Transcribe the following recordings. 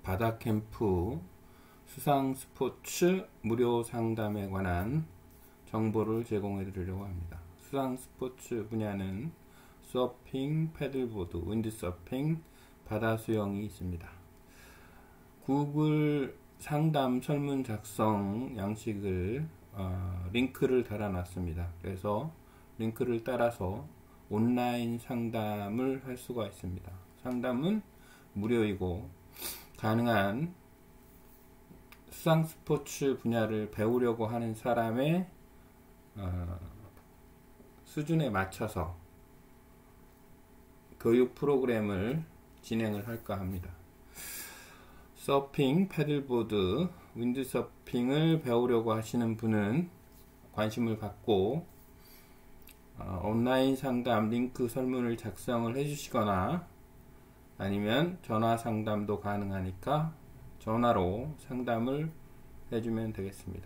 바다캠프 수상스포츠 무료 상담에 관한 정보를 제공해 드리려고 합니다. 수상스포츠 분야는 서핑, 패들보드, 윈드서핑, 바다수영이 있습니다. 구글 상담 설문 작성 양식을 링크를 달아놨습니다. 그래서 링크를 따라서 온라인 상담을 할 수가 있습니다. 상담은 무료이고 가능한 수상스포츠 분야를 배우려고 하는 사람의 수준에 맞춰서 교육 프로그램을 진행을 할까 합니다. 서핑, 패들보드, 윈드서핑을 배우려고 하시는 분은 관심을 갖고 온라인 상담 링크 설문을 작성을 해주시거나 아니면 전화 상담도 가능하니까 전화로 상담을 해주면 되겠습니다.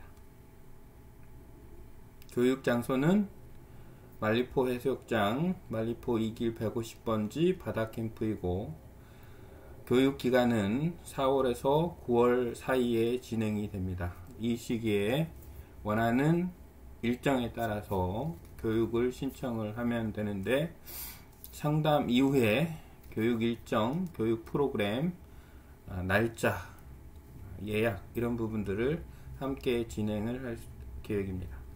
교육 장소는 말리포 해수욕장 말리포 2길 150번지 바다캠프이고 교육 기간은 4월에서 9월 사이에 진행이 됩니다. 이 시기에 원하는 일정에 따라서 교육을 신청을 하면 되는데 상담 이후에 교육 일정, 교육 프로그램, 날짜, 예약 이런 부분들을 함께 진행을 할 계획입니다.